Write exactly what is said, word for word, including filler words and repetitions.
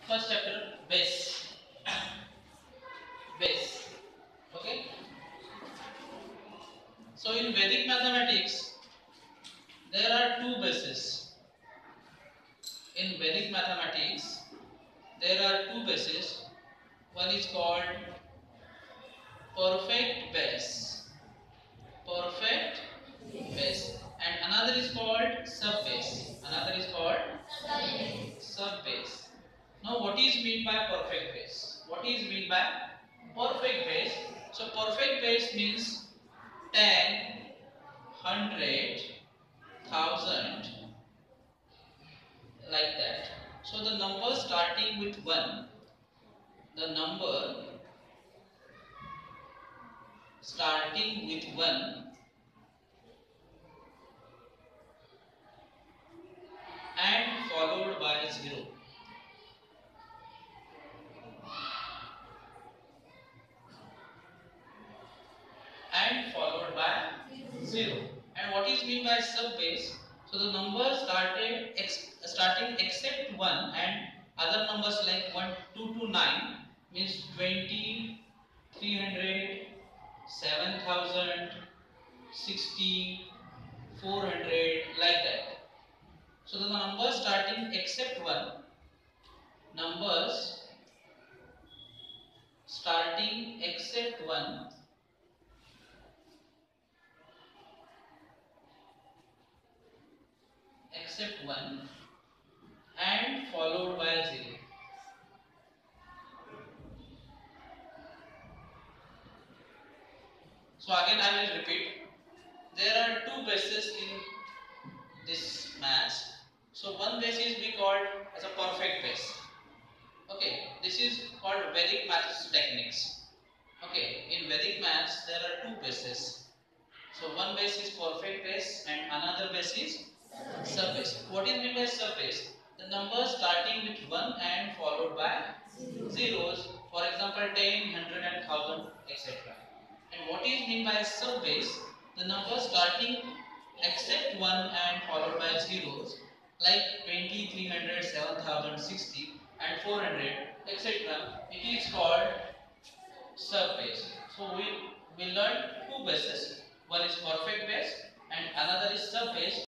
first chapter, base. Base. Okay. So in Vedic mathematics, there are two bases. In Vedic mathematics, there are two bases. One is called perfect base. Perfect base. And another is called sub-base. Another is called sub-base. Now what is mean by perfect base? What is mean by perfect base? So perfect base means ten, hundred, thousand, like that. So the number starting with one, the number starting with one and followed by zero. And followed by zero. And what is mean by sub base? So the number started ex, starting except one and other numbers like one, two to nine means twenty, three hundred, seven thousand, sixty, four hundred, like that. So the numbers starting except one, numbers starting except one except one and followed by zero. So again I will repeat. There are two bases in this maths. So one base is we called as a perfect base. Okay, this is called Vedic maths techniques. Okay, in Vedic maths there are two bases. So one base is perfect base and another base is sub base. What is meant by sub base? The numbers starting with one and followed by zeros. For example, ten, hundred and one thousand, et cetera. And what is meant by sub base? The numbers starting except one and followed by zeros, like twenty, three hundred, seven thousand, sixty and four hundred, et cetera. It is called sub base. So we we learned two bases. One is perfect base and another is sub base.